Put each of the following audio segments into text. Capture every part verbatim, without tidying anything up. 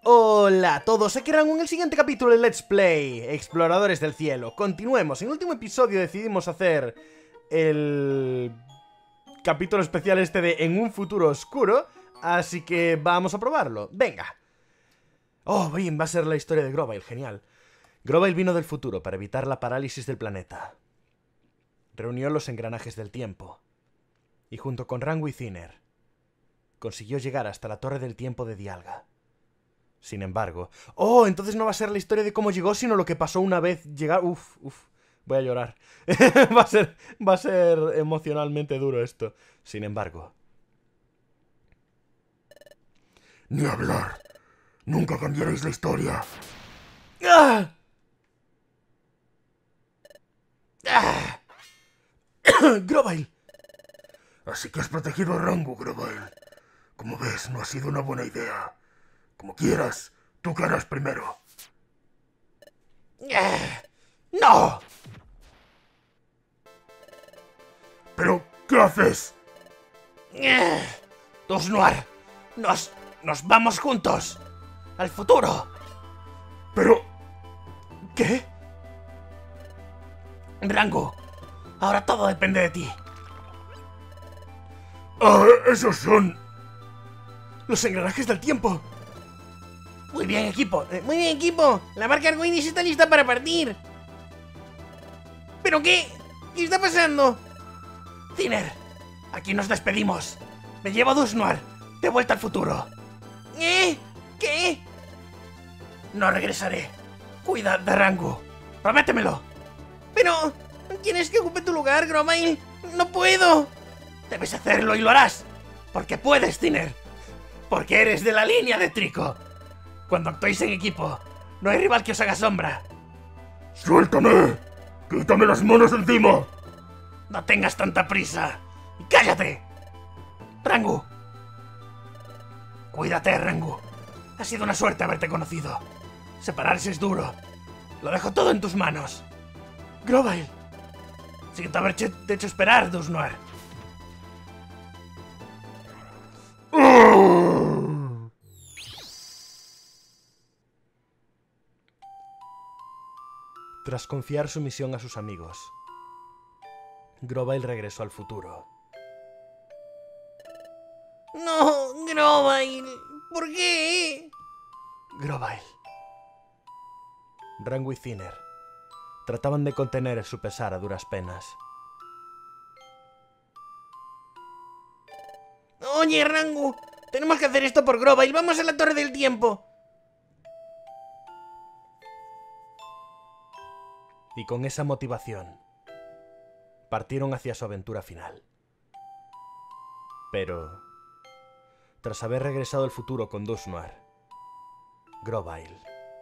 Hola a todos, aquí Rango en el siguiente capítulo de Let's Play Exploradores del Cielo. Continuemos, en el último episodio decidimos hacer el capítulo especial este de En un futuro oscuro, así que vamos a probarlo, venga. Oh, bien, va a ser la historia de Grovyle, genial. Grovyle vino del futuro para evitar la parálisis del planeta. Reunió los engranajes del tiempo y junto con Rango y Thinner consiguió llegar hasta la Torre del Tiempo de Dialga. Sin embargo... ¡Oh! Entonces no va a ser la historia de cómo llegó, sino lo que pasó una vez llegar... Uf, uf, voy a llorar. va a ser... Va a ser emocionalmente duro esto. Sin embargo... Ni hablar. Nunca cambiaréis la historia. ¡Ah! ¡Ah! ¡Grovyle! Así que has protegido a Rango, Grovyle. Como ves, no ha sido una buena idea. Como quieras, tú qué harás primero. ¡No! ¿Pero qué haces? Dusnoir, nos... nos vamos juntos al futuro. Pero... ¿Qué? Rango, ahora todo depende de ti. Ah, esos son... Los engranajes del tiempo. Muy bien, equipo. Eh, muy bien, equipo. La marca Arcoiris está lista para partir. ¿Pero qué? ¿Qué está pasando? Thinner, aquí nos despedimos. Me llevo a Dusnoir de vuelta al futuro. ¿Eh? ¿Qué? No regresaré. Cuida de Rango. Prométemelo. Pero... ¿Quieres que ocupe tu lugar, Grovyle? ¡No puedo! Debes hacerlo y lo harás. Porque puedes, Thinner. Porque eres de la línea de Trico. Cuando actuéis en equipo, no hay rival que os haga sombra. ¡Suéltame! ¡Quítame las manos de encima! No tengas tanta prisa. ¡Cállate! Rango. Cuídate, Rango. Ha sido una suerte haberte conocido. Separarse es duro. Lo dejo todo en tus manos. Grovyle. Siento haberte hecho esperar, Dusnoir. Tras confiar su misión a sus amigos, Grovyle regresó al futuro. ¡No, Grovyle! ¿Por qué? Grovyle. Rango y Thinner trataban de contener su pesar a duras penas. Oye, Rango, tenemos que hacer esto por Grovyle. ¡Vamos a la Torre del Tiempo! Y con esa motivación, partieron hacia su aventura final. Pero, tras haber regresado al futuro con Dusnoir, Grovyle...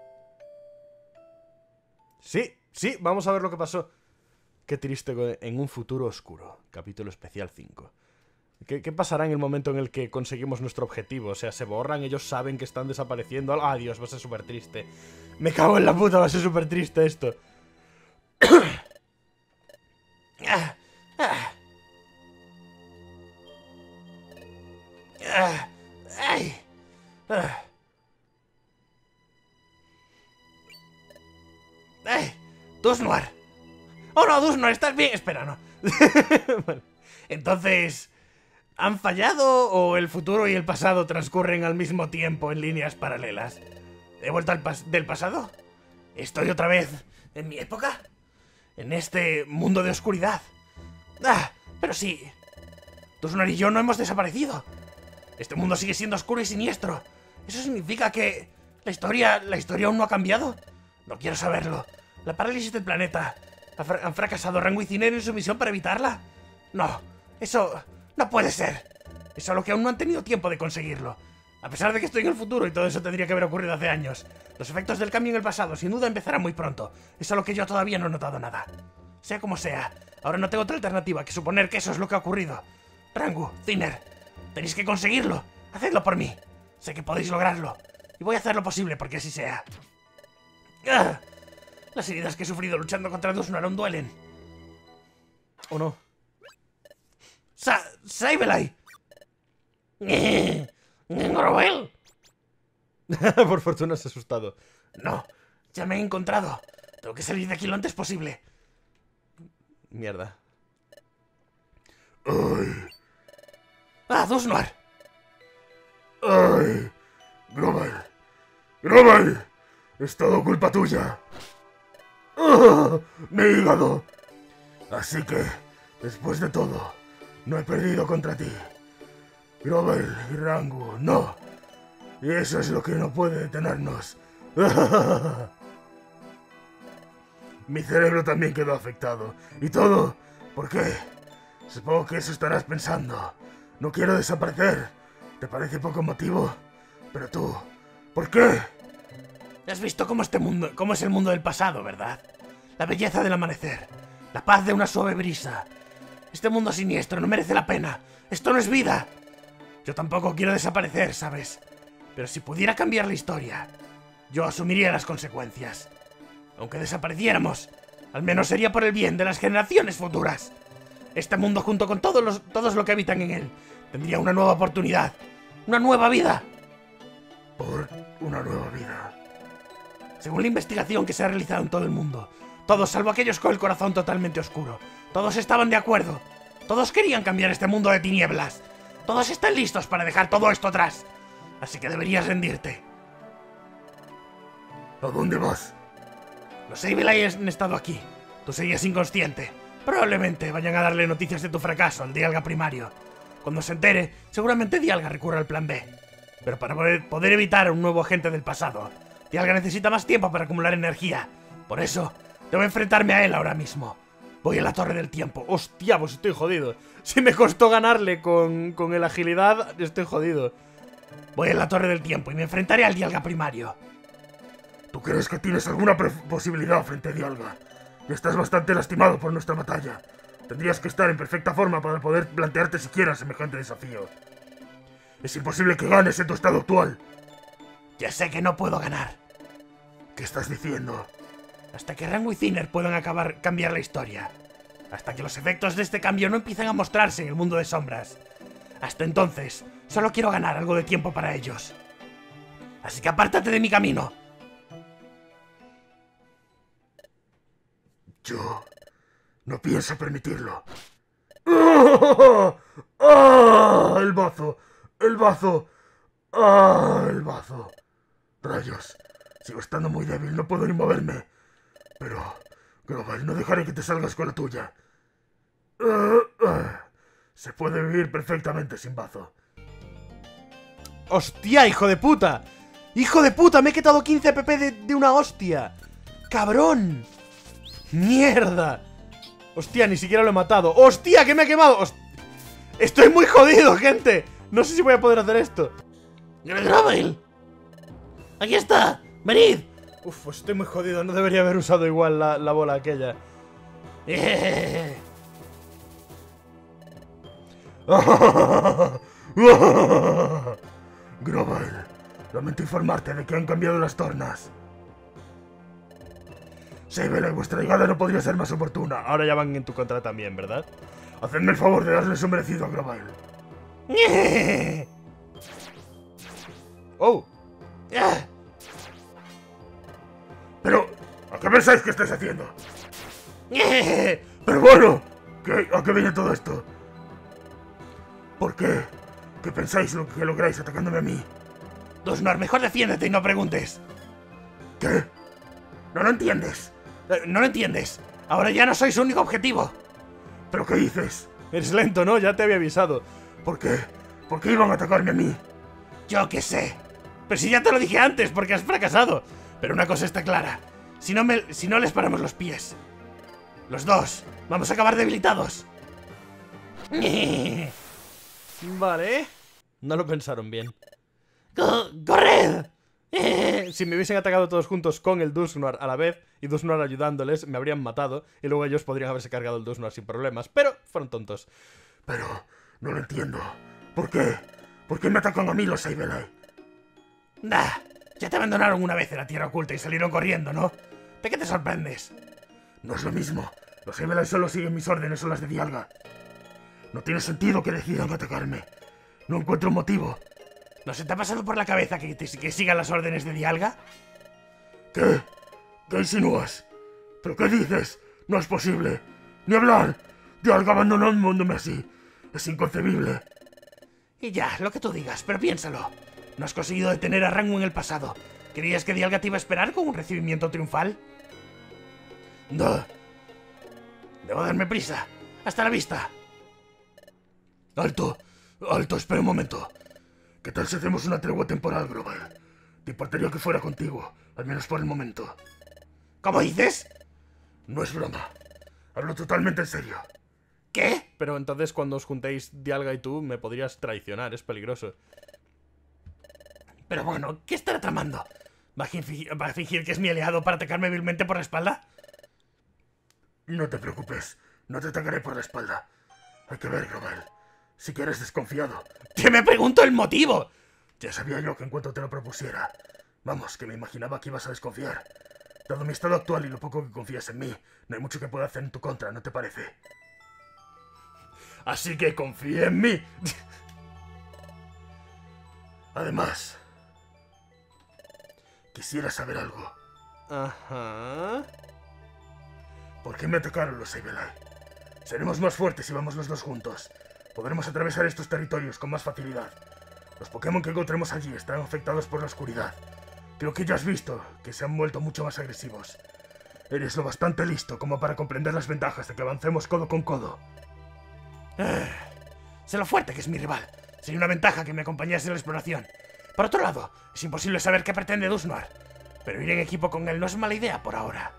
Sí, sí, vamos a ver lo que pasó. Qué triste, en un futuro oscuro. Capítulo especial cinco. ¿Qué, ¿Qué pasará en el momento en el que conseguimos nuestro objetivo? O sea, se borran, ellos saben que están desapareciendo. ¡Ah, Dios! Va a ser súper triste. Me cago en la puta, va a ser súper triste esto. Ah, ah. Ah, ay, ah. ¡Ay! ¡Dusnoir! ¡Oh no, Dusnoir! ¿Estás bien? Espera, no. Bueno, entonces... ¿Han fallado o el futuro y el pasado transcurren al mismo tiempo en líneas paralelas? ¿He vuelto al pas- del pasado? ¿Estoy otra vez en mi época? ¿En este mundo de oscuridad? ¡Ah! Pero sí... Dusnoir y yo no hemos desaparecido. Este mundo sigue siendo oscuro y siniestro. ¿Eso significa que... la historia... la historia aún no ha cambiado? No quiero saberlo. La parálisis del planeta. ¿Han fracasado Rango y Thinner en su misión para evitarla? No, eso no puede ser. Es solo que aún no han tenido tiempo de conseguirlo. A pesar de que estoy en el futuro y todo eso tendría que haber ocurrido hace años. Los efectos del cambio en el pasado sin duda empezarán muy pronto. Es solo que yo todavía no he notado nada. Sea como sea, ahora no tengo otra alternativa que suponer que eso es lo que ha ocurrido. Rango, Thinner, tenéis que conseguirlo. Hacedlo por mí. Sé que podéis lograrlo. Y voy a hacer lo posible porque así sea. ¡Ah! Las heridas que he sufrido luchando contra Dusnoir aún duelen. ¿O no? ¡Sa... Sableye! ¡Grovyle! Por fortuna se ha asustado. No, ya me he encontrado. Tengo que salir de aquí lo antes posible. Mierda. ¡Ay! ¡Ah, Dusnoir! ¡Ay! Grovel. Grovel. Es todo culpa tuya. ¡Ah! ¡Mi hígado! Así que, después de todo, no he perdido contra ti. Grovel y Rangu, no. Y eso es lo que no puede detenernos. Mi cerebro también quedó afectado. ¿Y todo? ¿Por qué? Supongo que eso estarás pensando. No quiero desaparecer. ¿Te parece poco motivo? Pero tú, ¿por qué? Has visto cómo este mundo, cómo es el mundo del pasado, ¿verdad? La belleza del amanecer, la paz de una suave brisa. Este mundo siniestro no merece la pena. Esto no es vida. Yo tampoco quiero desaparecer, ¿sabes? Pero si pudiera cambiar la historia, yo asumiría las consecuencias. Aunque desapareciéramos, al menos sería por el bien de las generaciones futuras. Este mundo, junto con todos los, todos los que habitan en él, tendría una nueva oportunidad, una nueva vida. Por una nueva vida. Según la investigación que se ha realizado en todo el mundo, todos, salvo aquellos con el corazón totalmente oscuro, todos estaban de acuerdo. Todos querían cambiar este mundo de tinieblas. Todos están listos para dejar todo esto atrás. Así que deberías rendirte. ¿A dónde vas? Los Sableye han estado aquí. Tú seguías inconsciente. Probablemente vayan a darle noticias de tu fracaso al Dialga primario. Cuando se entere, seguramente Dialga recurra al plan B. Pero para poder evitar a un nuevo agente del pasado, Dialga necesita más tiempo para acumular energía. Por eso, debo enfrentarme a él ahora mismo. Voy a la Torre del Tiempo. Hostia, pues estoy jodido. Si me costó ganarle con, con el agilidad, estoy jodido. Voy a la Torre del Tiempo y me enfrentaré al Dialga primario. ¿Tú crees que tienes alguna posibilidad frente a Dialga? Y estás bastante lastimado por nuestra batalla. Tendrías que estar en perfecta forma para poder plantearte siquiera semejante desafío. Es imposible que ganes en tu estado actual. Ya sé que no puedo ganar. ¿Qué estás diciendo? Hasta que Rangu y Thinner puedan acabar cambiar la historia. Hasta que los efectos de este cambio no empiecen a mostrarse en el mundo de sombras. Hasta entonces, solo quiero ganar algo de tiempo para ellos. Así que apártate de mi camino. Yo no pienso permitirlo. ¡Ah! ¡Ah! ¡El bazo! ¡El bazo! ¡Ah! ¡El bazo! Rayos, sigo estando muy débil, no puedo ni moverme. Pero, Grovel, no dejaré que te salgas con la tuya. ¡Ah! ¡Ah! Se puede vivir perfectamente sin bazo. ¡Hostia, hijo de puta! ¡Hijo de puta! Me he quitado quince P P de, de una hostia. ¡Cabrón! ¡Mierda! Hostia, ni siquiera lo he matado. ¡Hostia, que me ha quemado! Host... Estoy muy jodido, gente. No sé si voy a poder hacer esto. ¡Grovel! ¡Aquí está! ¡Venid! Uf, pues estoy muy jodido. No debería haber usado igual la, la bola aquella. Eh. Grovel, lamento informarte de que han cambiado las tornas. Sableye, vuestra llegada no podría ser más oportuna. Ahora ya van en tu contra también, ¿verdad? Hacedme el favor de darle su merecido a Grovel. ¡Oh! Pero, ¿a qué pensáis que estáis haciendo? Pero bueno, ¿qué, ¿a qué viene todo esto? ¿Por qué? ¿Qué pensáis lo que lográis atacándome a mí? Dusnoir, mejor defiéndete y no preguntes. ¿Qué? ¿No lo entiendes? Eh, no lo entiendes. Ahora ya no soy su único objetivo. ¿Pero qué dices? Eres lento, ¿no? Ya te había avisado. ¿Por qué? ¿Por qué iban a atacarme a mí? Yo qué sé. Pero si ya te lo dije antes, porque has fracasado. Pero una cosa está clara. Si no, me, si no les paramos los pies, los dos vamos a acabar debilitados. Vale. No lo pensaron bien. ¡Corred! Si me hubiesen atacado todos juntos con el Dusnoir a la vez y Dusnoir ayudándoles, me habrían matado y luego ellos podrían haberse cargado el Dusnoir sin problemas. Pero fueron tontos. Pero no lo entiendo. ¿Por qué? ¿Por qué me atacan a mí los Sableye? Nah, ya te abandonaron una vez en la Tierra Oculta y salieron corriendo, ¿no? ¿De qué te sorprendes? No es lo mismo. Los Sableye solo siguen mis órdenes o las de Dialga. No tiene sentido que decidan atacarme. No encuentro un motivo. ¿No se te ha pasado por la cabeza que, te, que sigan las órdenes de Dialga? ¿Qué? ¿Qué insinúas? ¿Pero qué dices? No es posible. ¡Ni hablar! Dialga abandonándome así. Es inconcebible. Y ya, lo que tú digas, pero piénsalo. ¿No has conseguido detener a Rangu en el pasado? ¿Creías que Dialga te iba a esperar con un recibimiento triunfal? No. Debo darme prisa. Hasta la vista. Alto. Alto, espera un momento. ¿Qué tal si hacemos una tregua temporal, Grover? Te importaría que fuera contigo, al menos por el momento. ¿Cómo dices? No es broma. Hablo totalmente en serio. ¿Qué? Pero entonces cuando os juntéis Dialga y tú me podrías traicionar, es peligroso. Pero bueno, ¿qué estará tramando? ¿Va a, fingir, ¿Va a fingir que es mi aliado para atacarme vilmente por la espalda? No te preocupes, no te atacaré por la espalda. Hay que ver, Grover. Si que eres desconfiado. ¡Que me pregunto el motivo! Ya sabía yo que en cuanto te lo propusiera. Vamos, que me imaginaba que ibas a desconfiar. Dado mi estado actual y lo poco que confías en mí, no hay mucho que pueda hacer en tu contra, ¿no te parece? Así que confía en mí. Además, quisiera saber algo. Ajá. ¿Por qué me atacaron los Sableye? Seremos más fuertes si vamos los dos juntos. Podremos atravesar estos territorios con más facilidad. Los Pokémon que encontremos allí estarán afectados por la oscuridad. Creo que ya has visto que se han vuelto mucho más agresivos. Eres lo bastante listo como para comprender las ventajas de que avancemos codo con codo. Eh, sé lo fuerte que es mi rival. Sería una ventaja que me acompañase en la exploración. Por otro lado, es imposible saber qué pretende Dunsnoir. Pero ir en equipo con él no es mala idea por ahora.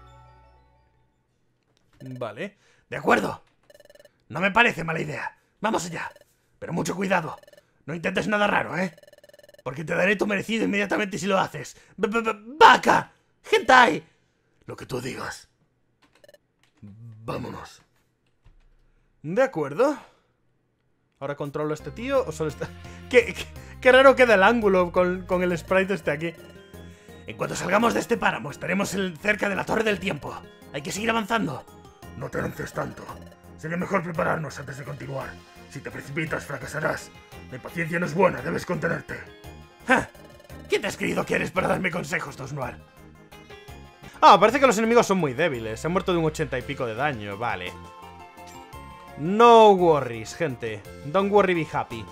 Vale. De acuerdo. No me parece mala idea. Vamos allá. Pero mucho cuidado. No intentes nada raro, ¿eh? Porque te daré tu merecido inmediatamente si lo haces. B -b -b ¡Vaca! ¡Hentai! Lo que tú digas. Vámonos. De acuerdo. ¿Ahora controlo a este tío o solo está...? ¿Qué, qué, qué raro queda el ángulo con, con el sprite este aquí. En cuanto salgamos de este páramo, estaremos en, cerca de la Torre del Tiempo. Hay que seguir avanzando. No te lances tanto. Sería mejor prepararnos antes de continuar. Si te precipitas, fracasarás. La impaciencia no es buena, debes contenerte. ¡Ja! ¿Quién te has creído que eres para darme consejos, Dunsnoir? Ah, parece que los enemigos son muy débiles. Se han muerto de un ochenta y pico de daño, vale. No worries, gente. Don't worry, be happy.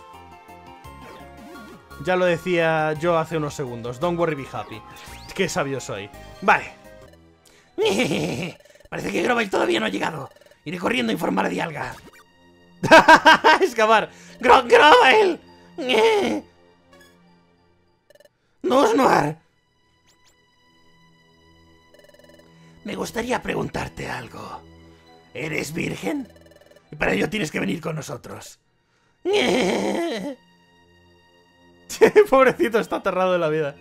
Ya lo decía yo hace unos segundos. Don't worry, be happy. Qué sabio soy. Vale. Parece que Grovyle todavía no ha llegado. Iré corriendo a informar a Dialga. ¡Escapar! ¡Gro Grovyle! Dunsnoir. Me gustaría preguntarte algo. ¿Eres virgen? Y para ello tienes que venir con nosotros. Pobrecito, está aterrado de la vida.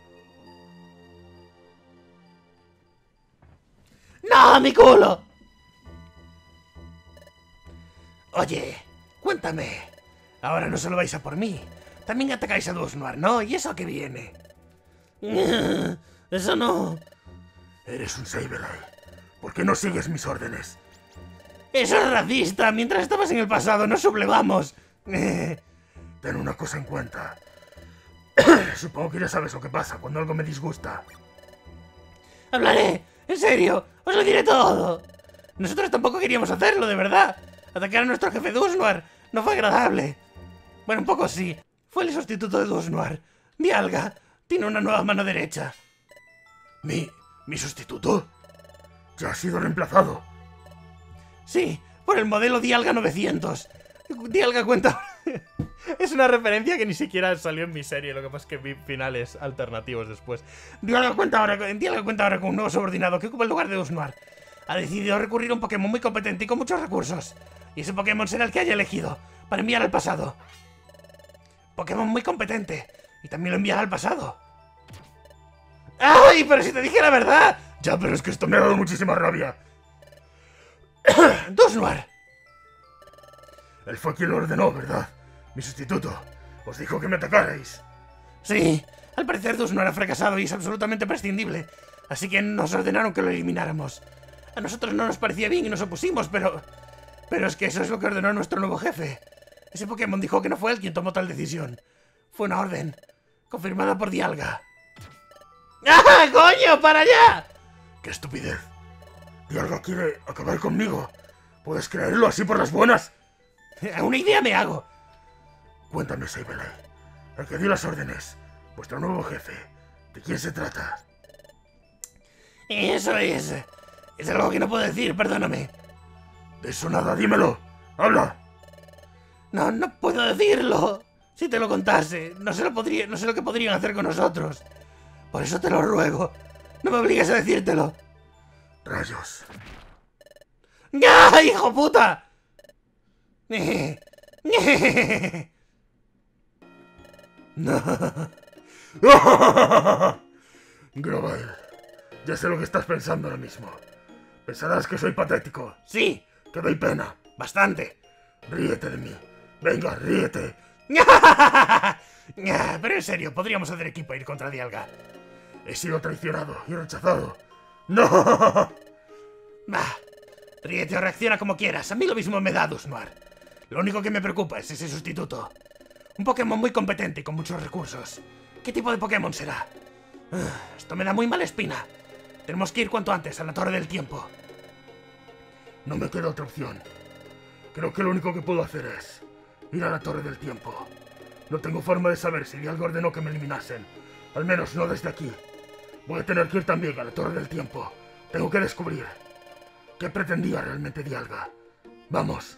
¡No, mi culo! Oye, cuéntame. Ahora no solo vais a por mí. También atacáis a Dunsnoir, ¿no? ¿Y eso a qué viene? Eso no... Eres un Sableye. ¿Por qué no sigues mis órdenes? ¡Eso es racista! Mientras estabas en el pasado, nos sublevamos. Ten una cosa en cuenta. Supongo que ya sabes lo que pasa cuando algo me disgusta. Hablaré. En serio. Os lo diré todo. Nosotros tampoco queríamos hacerlo, de verdad. Atacar a nuestro jefe Dunsnoir no fue agradable. Bueno, un poco sí. Fue el sustituto de Dunsnoir. Dialga tiene una nueva mano derecha. ¿Mi... mi sustituto? Ya ha sido reemplazado. Sí, por el modelo Dialga novecientos. Dialga cuenta... Es una referencia que ni siquiera salió en mi serie. Lo que pasa es que vi finales alternativos después. Dialga cuenta ahora, Dialga cuenta ahora con un nuevo subordinado que ocupa el lugar de Dunsnoir. Ha decidido recurrir a un Pokémon muy competente y con muchos recursos. Y ese Pokémon será el que haya elegido para enviar al pasado. Pokémon muy competente. Y también lo enviará al pasado. ¡Ay! Pero si te dije la verdad. Ya, pero es que esto me ha dado muchísima rabia. Dunsnoir. Él fue quien lo ordenó, ¿verdad? Mi sustituto. Os dijo que me atacarais. Sí, al parecer Dunsnoir ha fracasado y es absolutamente prescindible. Así que nos ordenaron que lo elimináramos. A nosotros no nos parecía bien y nos opusimos, pero... Pero es que eso es lo que ordenó nuestro nuevo jefe. Ese Pokémon dijo que no fue él quien tomó tal decisión. Fue una orden confirmada por Dialga. ¡Ah, coño! ¡Para allá! ¡Qué estupidez! Dialga quiere acabar conmigo. ¿Puedes creerlo así por las buenas? Una idea me hago. Cuéntame, Sableye. El que dio las órdenes. Vuestro nuevo jefe. ¿De quién se trata? Eso es... Es algo que no puedo decir, perdóname. De eso nada, dímelo. ¡Habla! No, no puedo decirlo. Si te lo contase, no sé lo, podría, no sé lo que podrían hacer con nosotros. Por eso te lo ruego. No me obligues a decírtelo. Rayos. ¡Ah, hijo puta! Grovyle, ya sé lo que estás pensando ahora mismo. Pensarás que soy patético. Sí, que doy pena. Bastante. Ríete de mí. Venga, ríete. Pero en serio, podríamos hacer equipo e ir contra Dialga. He sido traicionado y rechazado. ¡No! Bah, ríete o reacciona como quieras. A mí lo mismo me da Dusknoir. Lo único que me preocupa es ese sustituto. Un Pokémon muy competente y con muchos recursos. ¿Qué tipo de Pokémon será? Uh, esto me da muy mala espina. Tenemos que ir cuanto antes a la Torre del Tiempo. No me queda otra opción. Creo que lo único que puedo hacer es ir a la Torre del Tiempo. No tengo forma de saber si Dialga ordenó que me eliminasen. Al menos no desde aquí. Voy a tener que ir también a la Torre del Tiempo. Tengo que descubrir qué pretendía realmente Dialga. Vamos.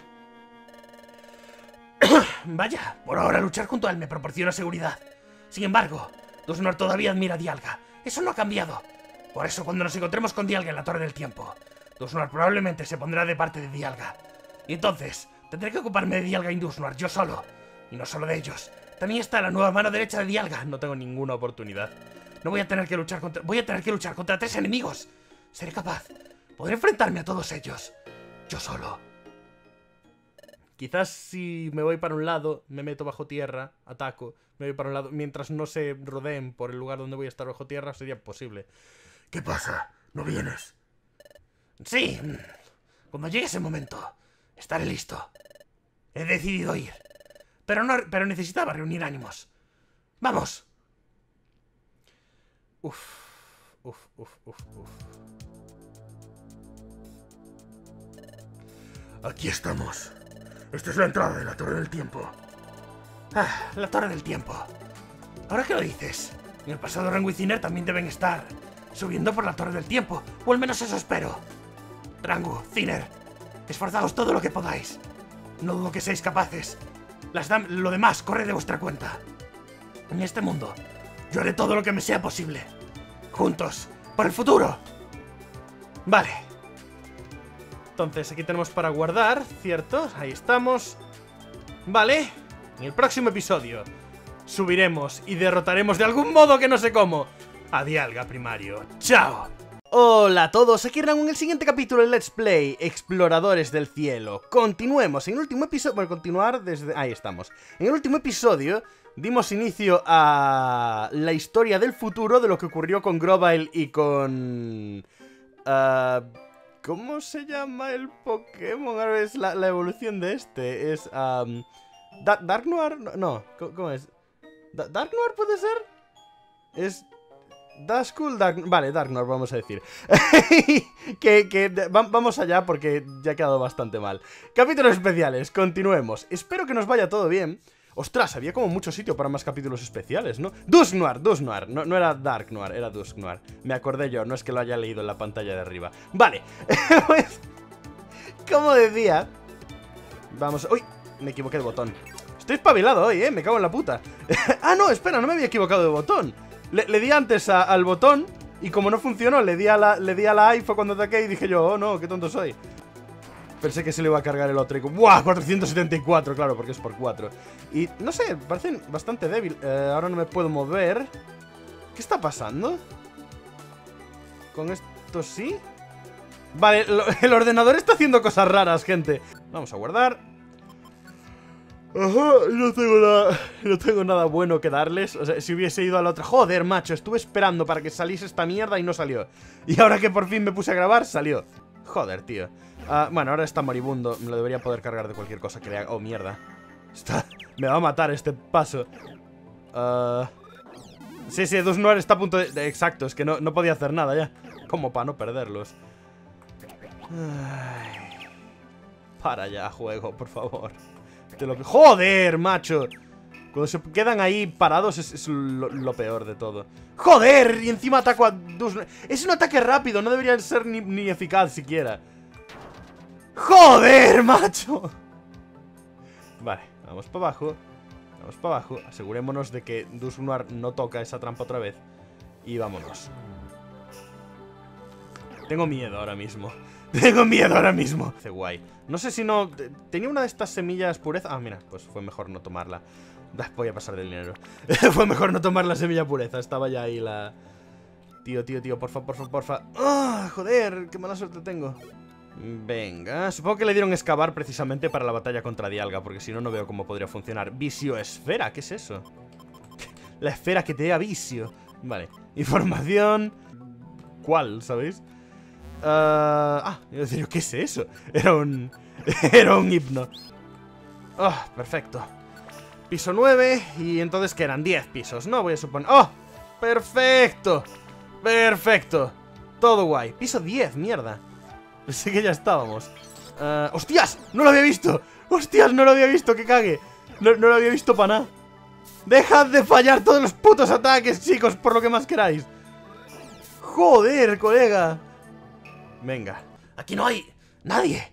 Vaya, por ahora luchar junto a él me proporciona seguridad. Sin embargo, Dusknoir todavía admira a Dialga. Eso no ha cambiado. Por eso cuando nos encontremos con Dialga en la Torre del Tiempo, Dusknoir probablemente se pondrá de parte de Dialga. Y entonces, tendré que ocuparme de Dialga y Dusknoir yo solo. Y no solo de ellos. También está la nueva mano derecha de Dialga. No tengo ninguna oportunidad. No voy a tener que luchar contra... Voy a tener que luchar contra tres enemigos. Seré capaz. Podré enfrentarme a todos ellos. Yo solo. Quizás si me voy para un lado, me meto bajo tierra, ataco, me voy para un lado, mientras no se rodeen por el lugar donde voy a estar bajo tierra, sería posible. ¿Qué pasa? ¿No vienes? Sí. Cuando llegue ese momento, estaré listo. He decidido ir. Pero no, pero necesitaba reunir ánimos. ¡Vamos! Uf, uf, uf, uf, uf. Aquí estamos. Esta es la entrada de la Torre del Tiempo. Ah, la Torre del Tiempo. Ahora que lo dices, en el pasado Rango y Ciner también deben estar subiendo por la Torre del Tiempo. O al menos eso espero. Rango, Ciner, esforzaos todo lo que podáis. No dudo que seáis capaces. Las dam- lo demás corre de vuestra cuenta. En este mundo, yo haré todo lo que me sea posible. Juntos, por el futuro. Vale. Entonces aquí tenemos para guardar, ¿cierto? Ahí estamos. Vale. En el próximo episodio subiremos y derrotaremos de algún modo que no sé cómo a Dialga Primario. ¡Chao! Hola a todos, aquí Rango en el siguiente capítulo de Let's Play Exploradores del Cielo. Continuemos, en el último episodio... Bueno, continuar desde... Ahí estamos. En el último episodio dimos inicio a la historia del futuro de lo que ocurrió con Grovyle y con... Uh... ¿Cómo se llama el Pokémon? Ahora es la, la evolución de este. Es... Um, da ¿Darknoir? No, no, ¿cómo es? Da ¿Darknoir puede ser? Es... Duskull, Dark... Vale, Darknoir vamos a decir. que, que va, vamos allá porque ya ha quedado bastante mal. Capítulos especiales, continuemos. Espero que nos vaya todo bien. Ostras, había como mucho sitio para más capítulos especiales, ¿no? Dusknoir, Dusknoir, no, no era Darknoir, era Dusknoir. Me acordé yo, no es que lo haya leído en la pantalla de arriba. Vale, pues... Como decía... Vamos... ¡Uy! Me equivoqué de botón. Estoy espabilado hoy, ¿eh? Me cago en la puta. Ah, no, espera, no me había equivocado de botón. Le, le di antes a, al botón y como no funcionó, le di a la, le di a la A y fue cuando ataqué y dije yo, oh no, qué tonto soy. Pensé que se le iba a cargar el otro y como, ¡buah! cuatrocientos setenta y cuatro, claro, porque es por cuatro. Y, no sé, parecen bastante débil. Eh, ahora no me puedo mover. ¿Qué está pasando? ¿Con esto sí? Vale, lo, el ordenador está haciendo cosas raras, gente. Vamos a guardar. Ajá, no tengo nada, no tengo nada bueno que darles. O sea, si hubiese ido a la otra... Joder, macho, estuve esperando para que saliese esta mierda y no salió. Y ahora que por fin me puse a grabar, salió. Joder, tío. Uh, bueno, ahora está moribundo. Me lo debería poder cargar de cualquier cosa que le haga. Oh, mierda. Está... Me va a matar este paso. Uh... Sí, sí, Dusknoir está a punto de... de... Exacto, es que no, no podía hacer nada ya. Como para no perderlos. Ay. Para ya, juego, por favor. Te lo... ¡Joder, macho! Cuando se quedan ahí parados es, es lo, lo peor de todo. ¡Joder! Y encima ataco a Dusknoir. Es un ataque rápido, no debería ser ni, ni eficaz siquiera. ¡Joder, macho! Vale, vamos para abajo. Vamos para abajo. Asegurémonos de que Dusknoir no toca esa trampa otra vez. Y vámonos. Tengo miedo ahora mismo. Tengo miedo ahora mismo. Hace guay. No sé si no... Tenía una de estas semillas pureza. Ah, mira, pues fue mejor no tomarla. Voy a pasar del dinero. Fue mejor no tomar la semilla pureza. Estaba ya ahí la... Tío, tío, tío, porfa, porfa, porfa. ¡Ah, joder! ¡Qué mala suerte tengo! Venga, supongo que le dieron excavar precisamente para la batalla contra Dialga, porque si no, no veo cómo podría funcionar. Visioesfera, ¿qué es eso? La esfera que te da vicio. Vale, información. ¿Cuál, sabéis? Uh, ah, yo decía, ¿qué es eso? Era un... Era un hipno. Ah, oh, perfecto. Piso nueve, y entonces que eran diez pisos, ¿no? Voy a suponer... ¡Oh! ¡Perfecto! ¡Perfecto! Todo guay. Piso diez, mierda. Pensé que ya estábamos. uh, ¡Hostias! ¡No lo había visto! ¡Hostias! No lo había visto, que cague. No, no lo había visto para nada. ¡Dejad de fallar todos los putos ataques, chicos! Por lo que más queráis. ¡Joder, colega! Venga. Aquí no hay nadie.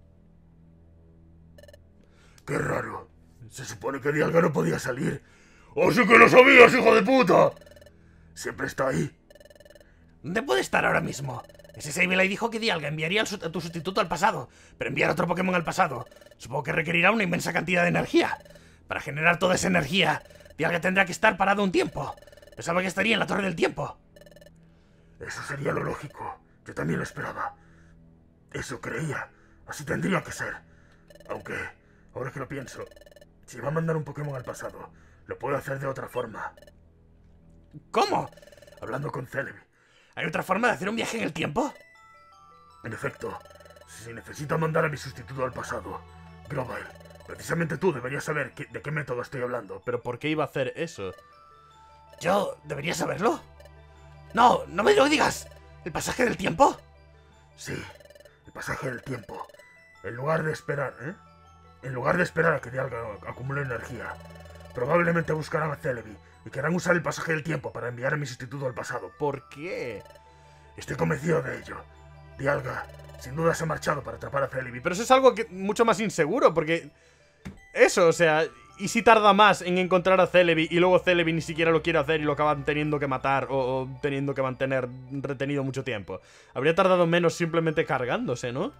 ¡Qué raro! Se supone que Dialga no podía salir. ¡Oh, sí que lo sabías, hijo de puta! Siempre está ahí. ¿Dónde puede estar ahora mismo? Ese Sableye dijo que Dialga enviaría a tu sustituto al pasado, pero enviar otro Pokémon al pasado supongo que requerirá una inmensa cantidad de energía. Para generar toda esa energía, Dialga tendrá que estar parado un tiempo. Pensaba que estaría en la Torre del Tiempo. Eso sería lo lógico. Yo también lo esperaba. Eso creía. Así tendría que ser. Aunque, ahora que lo pienso, si va a mandar un Pokémon al pasado, lo puedo hacer de otra forma. ¿Cómo? Hablando con Celebi. ¿Hay otra forma de hacer un viaje en el tiempo? En efecto, si necesita mandar a mi sustituto al pasado, Grovyle, precisamente tú deberías saber que, de qué método estoy hablando. ¿Pero por qué iba a hacer eso? ¿Yo debería saberlo? No, no me lo digas. ¿El pasaje del tiempo? Sí, el pasaje del tiempo. En lugar de esperar, ¿eh? En lugar de esperar a que Dialga acumule energía, probablemente buscarán a Celebi y querrán usar el pasaje del tiempo para enviar a mi sustituto al pasado. ¿Por qué? Estoy convencido de ello. Dialga, sin duda, se ha marchado para atrapar a Celebi. Pero eso es algo que mucho más inseguro, porque... Eso, o sea... ¿Y si tarda más en encontrar a Celebi y luego Celebi ni siquiera lo quiere hacer y lo acaban teniendo que matar o, o teniendo que mantener retenido mucho tiempo? Habría tardado menos simplemente cargándose, ¿no?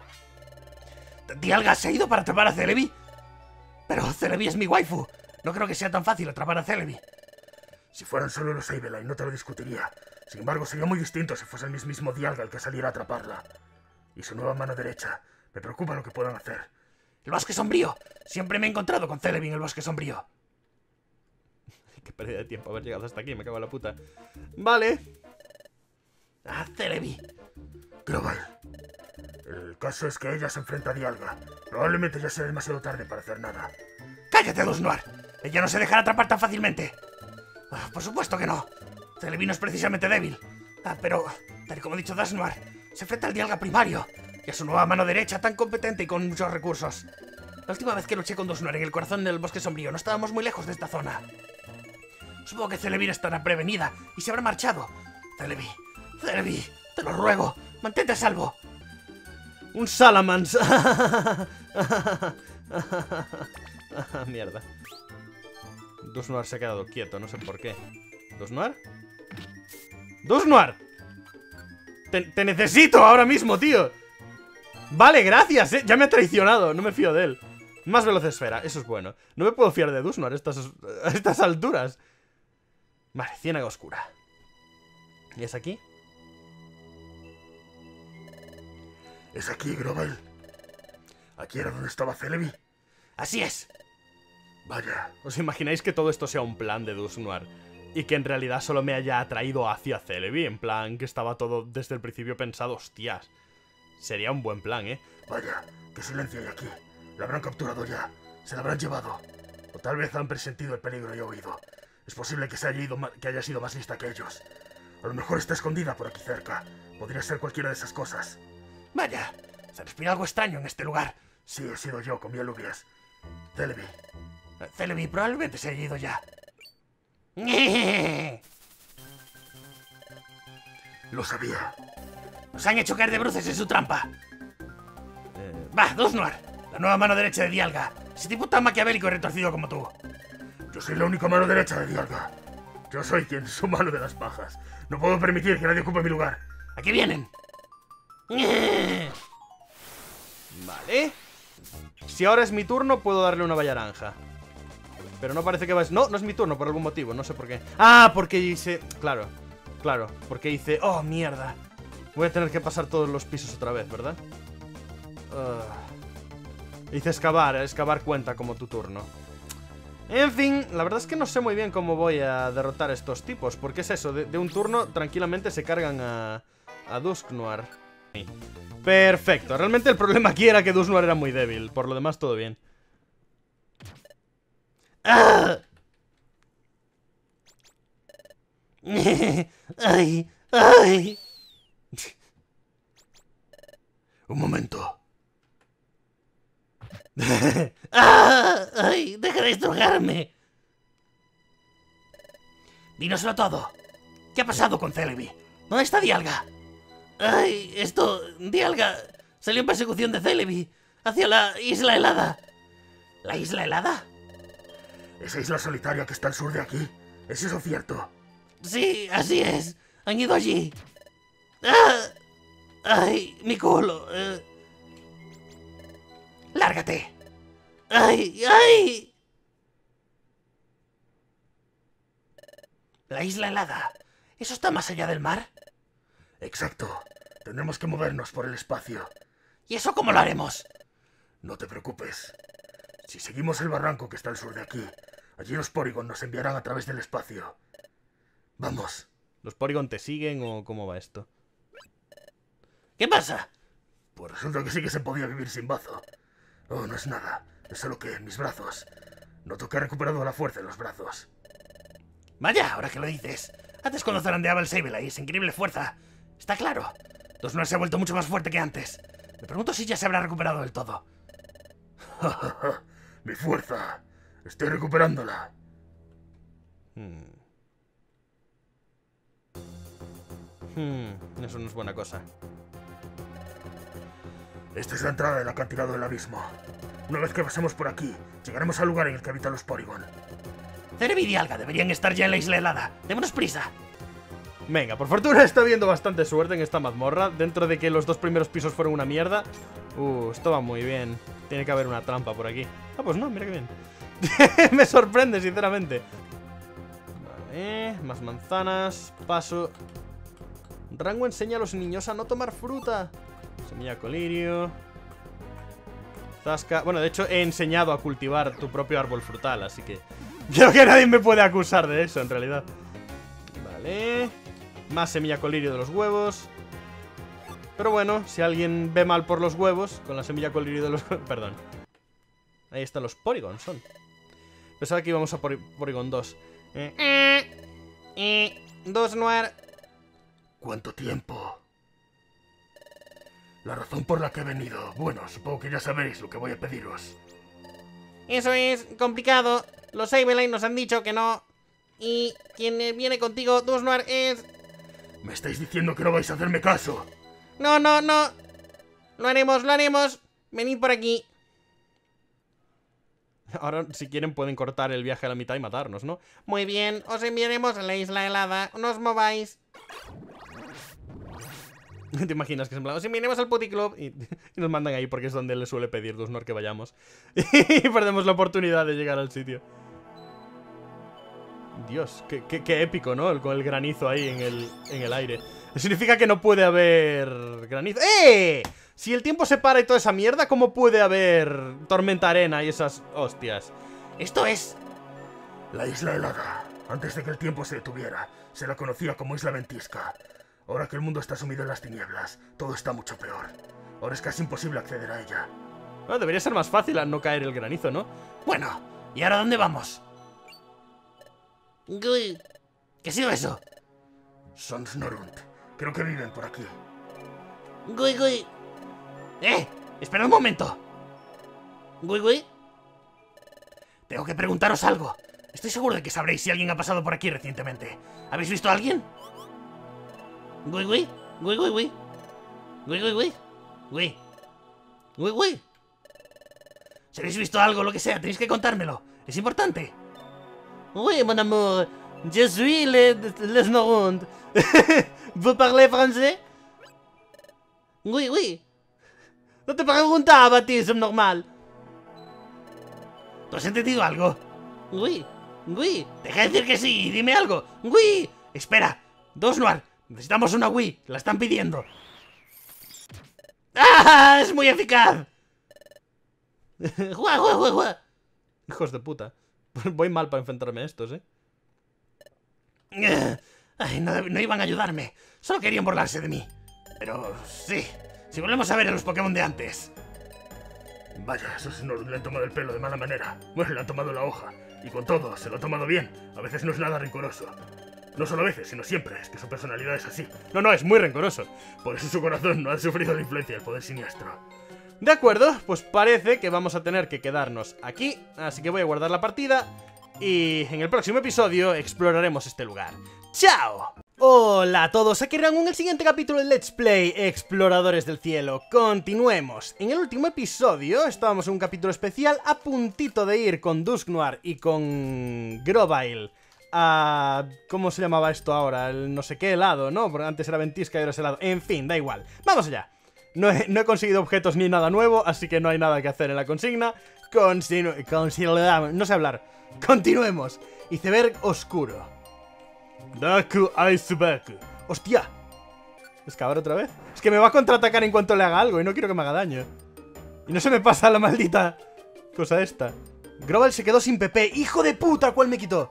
¿Dialga se ha ido para atrapar a Celebi? Pero Celebi es mi waifu. No creo que sea tan fácil atrapar a Celebi. Si fueran solo los Sableye no te lo discutiría. Sin embargo, sería muy distinto si fuese el mismo Dialga el que saliera a atraparla. Y su nueva mano derecha. Me preocupa lo que puedan hacer. El bosque sombrío. Siempre me he encontrado con Celebi en el bosque sombrío. Qué pérdida de tiempo haber llegado hasta aquí, me cago en la puta. Vale. Ah, Celebi. Grovyle. El caso es que ella se enfrenta a Dialga. Probablemente ya sea demasiado tarde para hacer nada. ¡Cállate, Dusknoir! Ella no se dejará atrapar tan fácilmente. Oh, por supuesto que no. Celebi no es precisamente débil. Ah, pero, tal y como ha dicho Dusknoir, se enfrenta al Dialga primario y a su nueva mano derecha tan competente y con muchos recursos. La última vez que luché con Dusknoir en el corazón del bosque sombrío no estábamos muy lejos de esta zona. Supongo que Celebi estará prevenida y se habrá marchado. Celebi, Celebi, te lo ruego, mantente a salvo. Un Salamence. Mierda. Dusknoir se ha quedado quieto, no sé por qué. ¿Dusknoir? ¡Dusknoir! Te, te necesito ahora mismo, tío. Vale, gracias, eh. Ya me ha traicionado, no me fío de él. Más veloz esfera, eso es bueno. No me puedo fiar de Dusknoir a estas, a estas alturas. Vale, ciénaga oscura. ¿Y es aquí? Es aquí, Grovyle. ¿Aquí era donde estaba Celebi? Así es. Vaya. ¿Os imagináis que todo esto sea un plan de Dusknoir? Y que en realidad solo me haya atraído hacia Celebi. En plan, que estaba todo desde el principio pensado. Hostias. Sería un buen plan, ¿eh? Vaya, qué silencio hay aquí. La habrán capturado ya. Se la habrán llevado. O tal vez han presentido el peligro y huido. Es posible que, se haya ido que haya sido más lista que ellos. A lo mejor está escondida por aquí cerca. Podría ser cualquiera de esas cosas. Vaya, se respira algo extraño en este lugar. Sí, he sido yo, comí alubias. Celebi. Celebi probablemente se haya ido ya. Lo sabía. Nos han hecho caer de bruces en su trampa. Eh, va, Dusknoir, la nueva mano derecha de Dialga. Ese tipo tan maquiavélico y retorcido como tú. Yo soy la única mano derecha de Dialga. Yo soy quien es su mano de las pajas. No puedo permitir que nadie ocupe mi lugar. ¡Aquí vienen! Vale. Si ahora es mi turno, puedo darle una valla naranja. Pero no parece que va a... No, no es mi turno por algún motivo, no sé por qué. Ah, porque hice... Claro, claro, porque hice... Oh, mierda. Voy a tener que pasar todos los pisos otra vez, ¿verdad? Uh... Hice excavar, excavar cuenta como tu turno. En fin, la verdad es que no sé muy bien cómo voy a derrotar a estos tipos. Porque es eso, de, de un turno tranquilamente se cargan a, a Dusknoir. Perfecto, realmente el problema aquí era que Dusknoir era muy débil. Por lo demás todo bien. ¡Ah! ¡Ay! ¡Ay! Un momento. ¡Ah! ¡Ay! ¡Deja de estrujarme! Dínoslo todo. ¿Qué ha pasado con Celebi? ¿Dónde está Dialga? ¡Ay! Esto... Dialga salió en persecución de Celebi hacia la isla helada. ¿La isla helada? ¿Esa isla solitaria que está al sur de aquí? ¿Es eso cierto? Sí, así es. Han ido allí. ¡Ah! ¡Ay! Mi culo. Eh. ¡Lárgate! ¡Ay! ¡Ay! La isla helada. ¿Eso está más allá del mar? Exacto. Tendremos que movernos por el espacio. ¿Y eso cómo lo haremos? No te preocupes. Si seguimos el barranco que está al sur de aquí, allí los Porygon nos enviarán a través del espacio. Vamos. ¿Los Porygon te siguen o cómo va esto? ¿Qué pasa? Pues resulta que sí que se podía vivir sin bazo. Oh, no es nada. Es solo que mis brazos... Noto que he recuperado la fuerza en los brazos. Vaya, ahora que lo dices. Antes cuando zarandeaba el Sableye, esa increíble fuerza. Está claro. Dusknoir se ha vuelto mucho más fuerte que antes. Me pregunto si ya se habrá recuperado del todo. Mi fuerza. Estoy recuperándola. Hmm. Hmm, eso no es buena cosa. Esta es la entrada del acantilado del abismo. Una vez que pasemos por aquí, llegaremos al lugar en el que habitan los Porygon. Celebi y Dialga deberían estar ya en la isla helada. Démonos prisa. Venga, por fortuna está habiendo bastante suerte en esta mazmorra. Dentro de que los dos primeros pisos fueron una mierda. Uh, esto va muy bien. Tiene que haber una trampa por aquí. Ah, pues no, mira que bien. Me sorprende, sinceramente. Vale, más manzanas. Paso. Rango enseña a los niños a no tomar fruta. Semilla colirio. Zasca. Bueno, de hecho he enseñado a cultivar tu propio árbol frutal, así que creo que nadie me puede acusar de eso, en realidad. Vale. Más semilla colirio de los huevos. Pero bueno, si alguien ve mal por los huevos, con la semilla colirio de los huevos... Perdón. Ahí están los Porygon, son. Pensaba que íbamos a por Porygon dos. Eh, eh, eh, Dusknoir. ¿Cuánto tiempo? La razón por la que he venido... Bueno, supongo que ya sabéis lo que voy a pediros. Eso es complicado. Los Sableye nos han dicho que no. Y quien viene contigo, Dusknoir, es... ¿Me estáis diciendo que no vais a hacerme caso? No, no, no. Lo haremos, lo haremos. Venid por aquí. Ahora, si quieren, pueden cortar el viaje a la mitad y matarnos, ¿no? Muy bien, os enviaremos a la isla helada. No os mováis. ¿Te imaginas que es en plan, os enviaremos al puticlub y, y nos mandan ahí porque es donde le suele pedir Dusknoir que vayamos? Y perdemos la oportunidad de llegar al sitio. Dios, qué, qué, qué épico, ¿no? Con el granizo ahí en el, en el aire. Significa que no puede haber granizo. ¡Eh! Si el tiempo se para y toda esa mierda, ¿cómo puede haber tormenta arena y esas hostias? Esto es... La isla helada. Antes de que el tiempo se detuviera, se la conocía como Isla Ventisca. Ahora que el mundo está sumido en las tinieblas, todo está mucho peor. Ahora es casi imposible acceder a ella. Bueno, debería ser más fácil al no caer el granizo, ¿no? Bueno, ¿y ahora dónde vamos? Gui. ¿Qué ha sido eso? Son Snorunt. Creo que viven por aquí. Gui, gui. ¡Eh! ¡Espera un momento! Gui, gui. Tengo que preguntaros algo. Estoy seguro de que sabréis si alguien ha pasado por aquí recientemente. ¿Habéis visto a alguien? Gui, gui. Gui, gui, gui. Gui, gui, gui. Gui. Gui, gui. Si habéis visto algo, lo que sea, tenéis que contármelo. Es importante. Oui, mon amour. Je suis le, le Snorunt. ¿Vous parlez français? Oui, oui. No te preguntaba a ti, es normal. ¿Tú has entendido algo? Oui, oui. Deja de decir que sí y dime algo. Oui. Espera. Dosnoir. Necesitamos una Wii. La están pidiendo. ¡Ah! ¡Es muy eficaz! ¡Gua, gua, gua, gua! Hijos de puta. Voy mal para enfrentarme a estos, ¿eh? Ay, no, no iban a ayudarme. Solo querían burlarse de mí. Pero sí. Si volvemos a ver a los Pokémon de antes. Vaya, esos Snorunt le han tomado el pelo de mala manera. Bueno, le han tomado la hoja. Y con todo, se lo ha tomado bien. A veces no es nada rencoroso. No solo a veces, sino siempre. Es que su personalidad es así. No, no, es muy rencoroso. Por eso su corazón no ha sufrido la influencia del poder siniestro. De acuerdo, pues parece que vamos a tener que quedarnos aquí. Así que voy a guardar la partida. Y en el próximo episodio exploraremos este lugar. ¡Chao! Hola a todos, aquí Rangun en el siguiente capítulo de Let's Play Exploradores del Cielo. Continuemos. En el último episodio estábamos en un capítulo especial a puntito de ir con Dusknoir y con Grovyle a... ¿cómo se llamaba esto ahora? El no sé qué helado, ¿no? Porque antes era ventisca y ahora es helado. En fin, da igual. ¡Vamos allá! No he, no he conseguido objetos ni nada nuevo, así que no hay nada que hacer en la consigna. Consinu... Consideramos... No sé hablar. Continuemos. Iceberg oscuro. Daku Iceberg. ¡Hostia! ¿Excavar otra vez? Es que me va a contraatacar en cuanto le haga algo y no quiero que me haga daño. Y no se me pasa la maldita cosa esta. Grovyle se quedó sin P P. ¡Hijo de puta! ¿Cuál me quitó?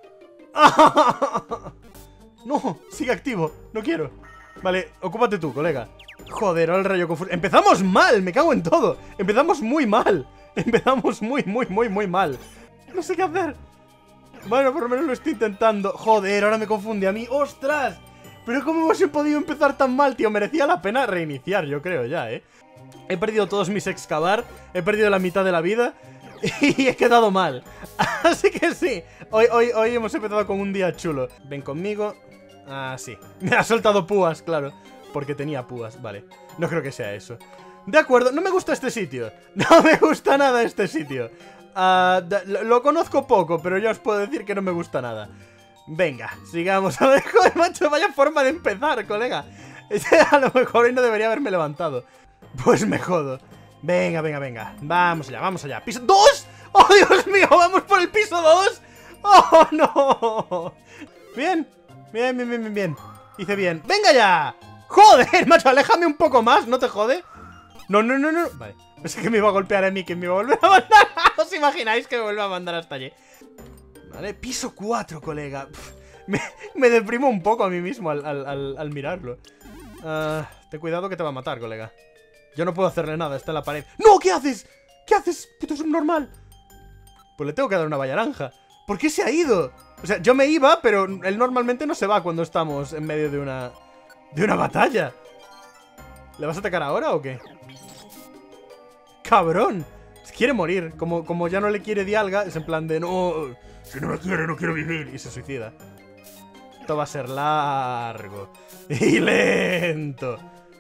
No, sigue activo. No quiero. Vale, ocúpate tú, colega. Joder, ahora el rayo confuso. Empezamos mal, me cago en todo. Empezamos muy mal. Empezamos muy, muy, muy, muy mal. No sé qué hacer. Bueno, por lo menos lo estoy intentando. Joder, ahora me confunde a mí. ¡Ostras! Pero ¿cómo hemos podido empezar tan mal, tío? Merecía la pena reiniciar, yo creo ya, ¿eh? He perdido todos mis excavar. He perdido la mitad de la vida. Y he quedado mal. Así que sí. Hoy, hoy, hoy hemos empezado con un día chulo. Ven conmigo. Ah, sí. Me ha soltado púas, claro. Porque tenía púas, vale. No creo que sea eso. De acuerdo, no me gusta este sitio. No me gusta nada este sitio. Uh, lo, lo conozco poco, pero ya os puedo decir que no me gusta nada. Venga, sigamos. A ver, joder, macho, vaya forma de empezar, colega. A lo mejor hoy no debería haberme levantado. Pues me jodo. Venga, venga, venga. Vamos allá, vamos allá. ¿Piso dos? ¡Oh, Dios mío! ¡Vamos por el piso dos! ¡Oh, no! Bien, bien, bien, bien, bien, bien. Hice bien. ¡Venga ya! ¡Joder, macho! Aléjame un poco más, ¿no te jode? No, no, no, no. Vale. Pensé que me iba a golpear a mí, que me iba a volver a mandar. ¿Os imagináis que me vuelva a mandar hasta allí? Vale, piso cuatro, colega. Pff, me, me deprimo un poco a mí mismo al, al, al, al mirarlo. Uh, ten cuidado que te va a matar, colega. Yo no puedo hacerle nada, está en la pared. ¡No! ¿Qué haces? ¿Qué haces, puto subnormal? Pues le tengo que dar una valla naranja. ¿Por qué se ha ido? O sea, yo me iba, pero él normalmente no se va cuando estamos en medio de una... de una batalla. ¿Le vas a atacar ahora o qué? ¡Cabrón! Quiere morir. Como, como ya no le quiere Dialga, es en plan de no... Si no me quiere, no quiero vivir. Y se suicida. Esto va a ser largo. Y lento.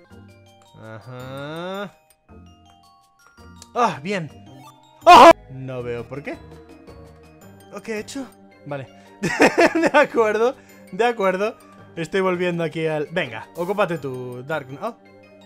Ajá. ¡Ah, bien! ¡Oh! No veo por qué. ¿Qué he hecho? Vale. De acuerdo. De acuerdo. Estoy volviendo aquí al... Venga, ocúpate tú, Dark... Oh.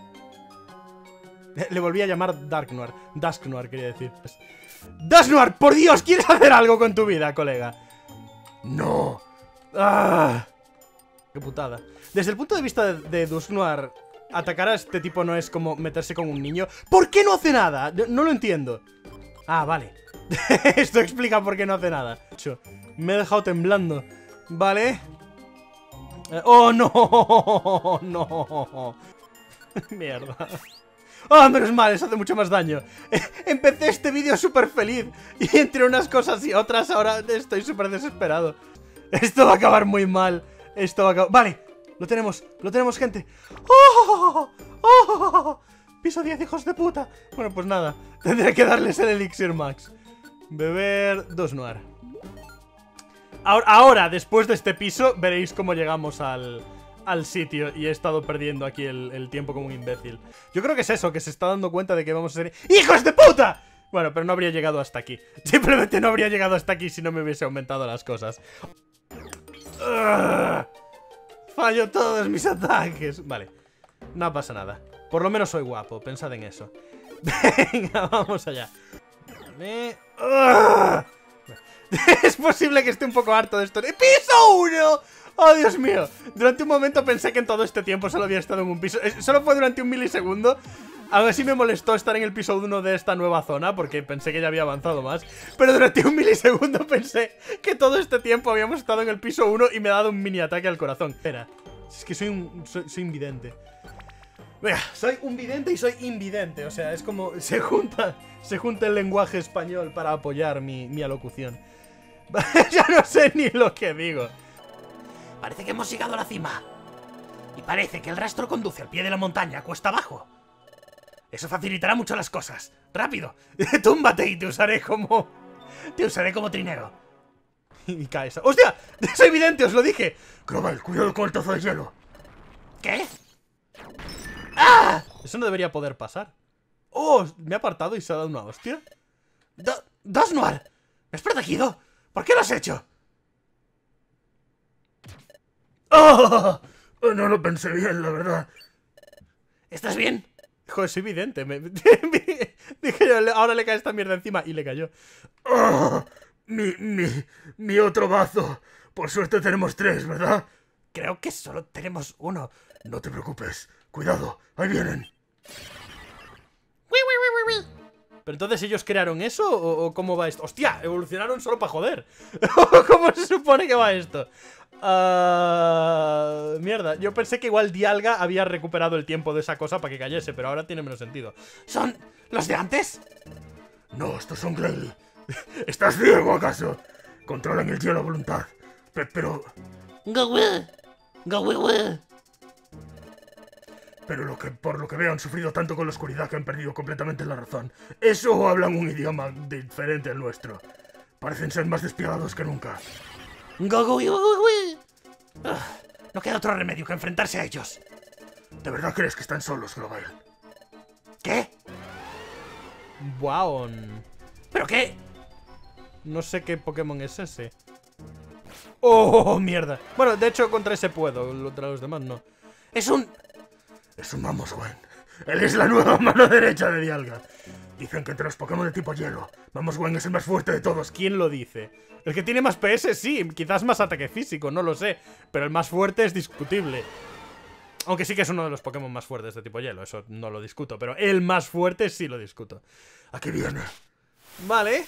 Le volví a llamar Darknoir. Dusknoir, quería decir. ¡Dusknoir! ¡Por Dios! ¿Quieres hacer algo con tu vida, colega? ¡No! ¡Ah! ¡Qué putada! Desde el punto de vista de, de Dusknoir, atacar a este tipo no es como meterse con un niño. ¿Por qué no hace nada? No, no lo entiendo. Ah, vale. Esto explica por qué no hace nada. Me he dejado temblando. Vale. ¡Oh, no! ¡No! Mierda. ¡Ah, oh, menos mal! Eso hace mucho más daño. Empecé este vídeo súper feliz y entre unas cosas y otras ahora estoy súper desesperado. Esto va a acabar muy mal. Esto va a acabar... Vale, lo tenemos, lo tenemos, gente. ¡Oh! ¡Oh! Piso diez, hijos de puta. Bueno, pues nada, tendré que darles el elixir max. Beber dos noir. Ahora, ahora, después de este piso, veréis cómo llegamos al, al sitio. Y he estado perdiendo aquí el, el tiempo como un imbécil. Yo creo que es eso, que se está dando cuenta de que vamos a ser... ¡hijos de puta! Bueno, pero no habría llegado hasta aquí. Simplemente no habría llegado hasta aquí si no me hubiese aumentado las cosas. Uh, fallo todos mis ataques. Vale, no pasa nada. Por lo menos soy guapo, pensad en eso. Venga, vamos allá. Vale. Uh, es posible que esté un poco harto de esto. ¡Piso uno! ¡Oh, Dios mío! Durante un momento pensé que en todo este tiempo solo había estado en un piso. Solo fue durante un milisegundo. Aún así me molestó estar en el piso uno de esta nueva zona, porque pensé que ya había avanzado más. Pero durante un milisegundo pensé que todo este tiempo habíamos estado en el piso uno y me ha dado un mini ataque al corazón. Espera, es que soy un... soy, soy invidente. Venga, soy un vidente y soy invidente. O sea, es como... Se junta, se junta el lenguaje español para apoyar mi, mi alocución. Ya no sé ni lo que digo. Parece que hemos llegado a la cima. Y parece que el rastro conduce al pie de la montaña, cuesta abajo. Eso facilitará mucho las cosas. ¡Rápido! ¡Túmbate y te usaré como... Te usaré como trineo! Y caes... ¡Hostia! ¡Soy vidente, os lo dije! Clovel, cuidado con el trozo de hielo. ¿Qué? ¡Ah! Eso no debería poder pasar. ¡Oh! Me ha apartado y se ha dado una hostia. Do ¡Dos noir! ¿Me has protegido? ¿Por qué lo has hecho? ¡Oh! No lo pensé bien, la verdad. ¿Estás bien? Joder, soy vidente. Me... Dije yo, ahora le cae esta mierda encima y le cayó. ¡Oh! Mi, mi, mi otro bazo. Por suerte tenemos tres, ¿verdad? Creo que solo tenemos uno. No te preocupes. Cuidado, ahí vienen. ¿Pero entonces ellos crearon eso o, o cómo va esto? ¡Hostia! Evolucionaron solo para joder. ¿Cómo se supone que va esto? Uh, mierda, yo pensé que igual Dialga había recuperado el tiempo de esa cosa para que cayese, pero ahora tiene menos sentido. ¿Son los de antes? No, estos son Glalie. ¿Estás ciego acaso? Controlan el hielo a voluntad. Pe pero... Pero lo que, por lo que veo han sufrido tanto con la oscuridad que han perdido completamente la razón. Eso o hablan un idioma diferente al nuestro. Parecen ser más despiadados que nunca. Ugh, no queda otro remedio que enfrentarse a ellos. ¿De verdad crees que están solos, Clovel? ¿Qué? Wow. ¿Pero qué? No sé qué Pokémon es ese. ¡Oh, mierda! Bueno, de hecho contra ese puedo, contra los demás no. Es un... Es un Mamoswine. Él es la nueva mano derecha de Dialga. Dicen que entre los Pokémon de tipo hielo, Mamoswine es el más fuerte de todos. ¿Quién lo dice? El que tiene más P S, sí, quizás más ataque físico, no lo sé. Pero el más fuerte es discutible. Aunque sí que es uno de los Pokémon más fuertes de tipo hielo, eso no lo discuto. Pero el más fuerte sí lo discuto. Aquí viene. Vale.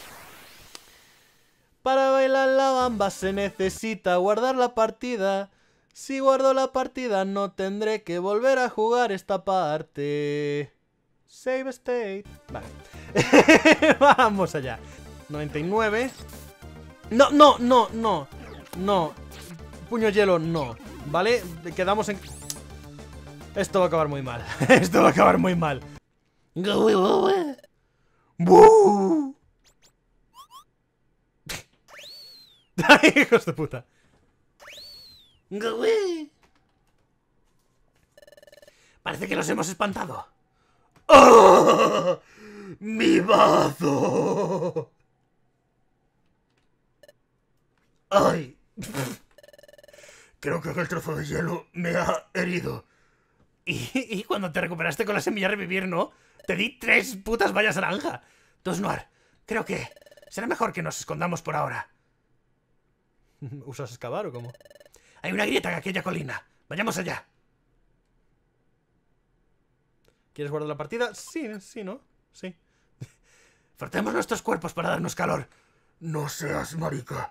Para bailar la bamba se necesita guardar la partida. Si guardo la partida no tendré que volver a jugar esta parte. Save state. Vale. Vamos allá. noventa y nueve. No, no, no, no. No. Puño hielo, no. ¿Vale? Quedamos en... Esto va a acabar muy mal. Esto va a acabar muy mal. ¡Buu! ¡Hijos de puta! Parece que los hemos espantado. ¡Oh! ¡Mi bazo! ¡Ay! Creo que el trozo de hielo me ha herido. Y, y cuando te recuperaste con la semilla revivir, ¿no? Te di tres putas vallas naranja. Dos noir. Creo que será mejor que nos escondamos por ahora. ¿Usas excavar o cómo? Hay una grieta en aquella colina. Vayamos allá. ¿Quieres guardar la partida? Sí, sí, ¿no? Sí. Frotemos nuestros cuerpos para darnos calor. No seas marica.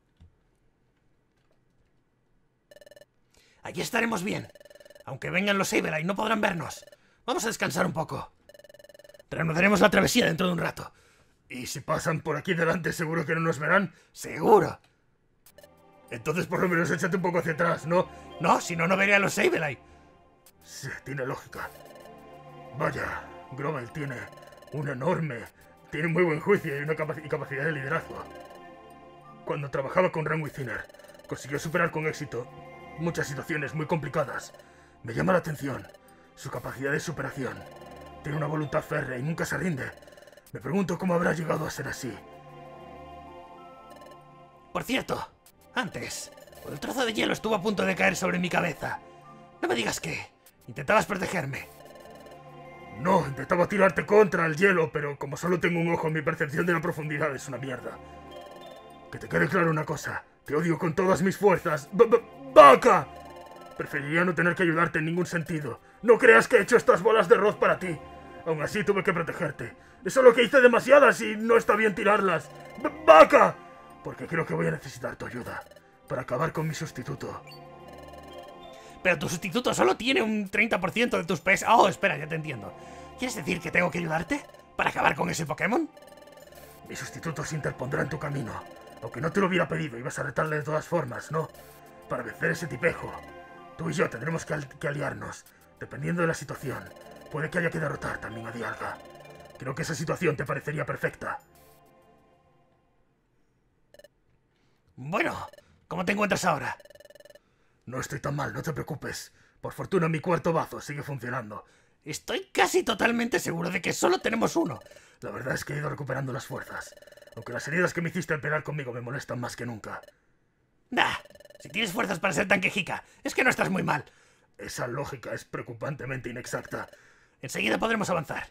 Allí estaremos bien. Aunque vengan los Sableye no podrán vernos. Vamos a descansar un poco. Reanudaremos la travesía dentro de un rato. ¿Y si pasan por aquí delante seguro que no nos verán? ¡Seguro! Entonces por lo menos échate un poco hacia atrás, ¿no? No, si no, no veré a los Sableye. Sí, tiene lógica. Vaya, Grovyle tiene un enorme... Tiene un muy buen juicio y una capac- y capacidad de liderazgo. Cuando trabajaba con Ranwy Thinner, consiguió superar con éxito muchas situaciones muy complicadas. Me llama la atención su capacidad de superación. Tiene una voluntad férrea y nunca se rinde. Me pregunto cómo habrá llegado a ser así. Por cierto, antes, el trozo de hielo estuvo a punto de caer sobre mi cabeza. No me digas que intentabas protegerme. No, intentaba tirarte contra el hielo, pero como solo tengo un ojo, mi percepción de la profundidad es una mierda. Que te quede claro una cosa, te odio con todas mis fuerzas. B -b ¡Vaca! Preferiría no tener que ayudarte en ningún sentido. No creas que he hecho estas bolas de arroz para ti. Aún así tuve que protegerte. Es solo que hice demasiadas y no está bien tirarlas. B ¡Vaca! Porque creo que voy a necesitar tu ayuda para acabar con mi sustituto. Pero tu sustituto solo tiene un treinta por ciento de tus P S. Oh, espera, ya te entiendo. ¿Quieres decir que tengo que ayudarte para acabar con ese Pokémon? Mi sustituto se interpondrá en tu camino. Aunque no te lo hubiera pedido, ibas a retarle de todas formas, ¿no? Para vencer ese tipejo. Tú y yo tendremos que, al que aliarnos. Dependiendo de la situación, puede que haya que derrotar también a Dialga. Creo que esa situación te parecería perfecta. Bueno, ¿cómo te encuentras ahora? No estoy tan mal, no te preocupes. Por fortuna mi cuarto bazo sigue funcionando. Estoy casi totalmente seguro de que solo tenemos uno. La verdad es que he ido recuperando las fuerzas. Aunque las heridas que me hiciste al pelear conmigo me molestan más que nunca. Nah, si tienes fuerzas para ser tan quejica, es que no estás muy mal. Esa lógica es preocupantemente inexacta. Enseguida podremos avanzar.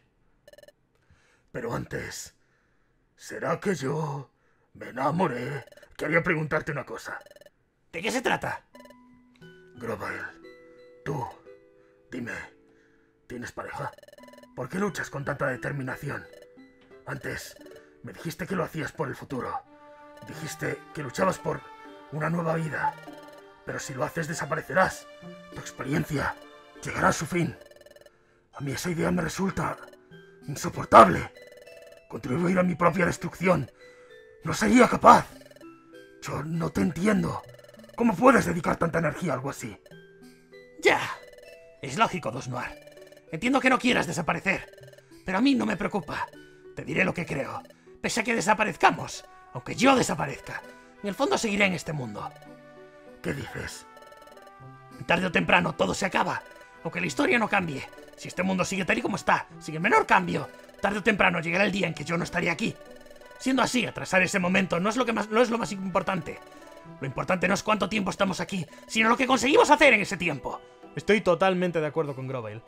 Pero antes... ¿Será que yo me enamoré? Quería preguntarte una cosa. ¿De qué se trata? Grovyle, tú, dime, ¿tienes pareja? ¿Por qué luchas con tanta determinación? Antes, me dijiste que lo hacías por el futuro. Dijiste que luchabas por una nueva vida. Pero si lo haces, desaparecerás. Tu experiencia llegará a su fin. A mí esa idea me resulta insoportable. Contribuir a mi propia destrucción. No sería capaz. Yo no te entiendo. ¿Cómo puedes dedicar tanta energía a algo así? Ya. Es lógico, Dusknoir. Entiendo que no quieras desaparecer. Pero a mí no me preocupa. Te diré lo que creo. Pese a que desaparezcamos, aunque yo desaparezca, en el fondo seguiré en este mundo. ¿Qué dices? Tarde o temprano todo se acaba. Aunque la historia no cambie. Si este mundo sigue tal y como está, sin el menor cambio, tarde o temprano llegará el día en que yo no estaré aquí. Siendo así, atrasar ese momento no es lo que más, no es lo más importante. Lo importante no es cuánto tiempo estamos aquí, sino lo que conseguimos hacer en ese tiempo. Estoy totalmente de acuerdo con Grovyle.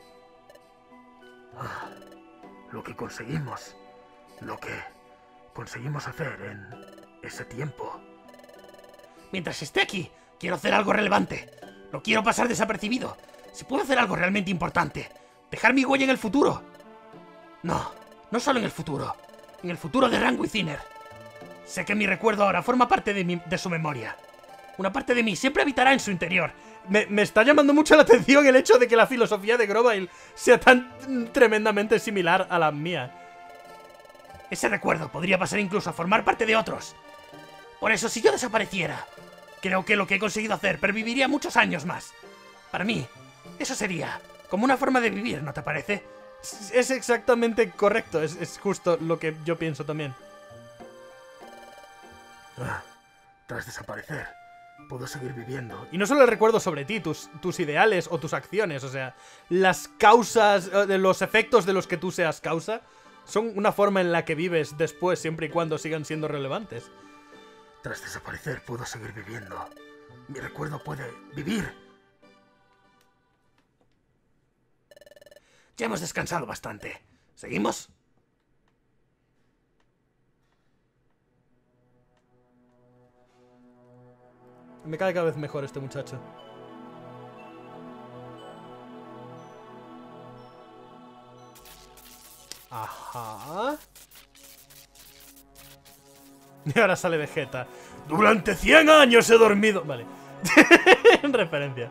Ah, lo que conseguimos. Lo que conseguimos hacer en ese tiempo. Mientras esté aquí, quiero hacer algo relevante. No quiero pasar desapercibido. Si puedo hacer algo realmente importante, dejar mi huella en el futuro. No, no solo en el futuro. En el futuro de Ranwy Thinner. Sé que mi recuerdo ahora forma parte de, mi, de su memoria. Una parte de mí siempre habitará en su interior. Me, me está llamando mucho la atención el hecho de que la filosofía de Grovyle sea tan tremendamente similar a la mía. Ese recuerdo podría pasar incluso a formar parte de otros. Por eso, si yo desapareciera, creo que lo que he conseguido hacer perviviría muchos años más. Para mí, eso sería como una forma de vivir, ¿no te parece? Es exactamente correcto, es, es justo lo que yo pienso también. Ah, tras desaparecer, puedo seguir viviendo. Y no solo el recuerdo sobre ti, tus, tus ideales o tus acciones, o sea, las causas, los efectos de los que tú seas causa, son una forma en la que vives después, siempre y cuando sigan siendo relevantes. Tras desaparecer, puedo seguir viviendo. Mi recuerdo puede vivir. Ya hemos descansado bastante. ¿Seguimos? Me cae cada vez mejor este muchacho. Ajá. Y ahora sale Vegeta. Durante cien años he dormido. Vale. En referencia.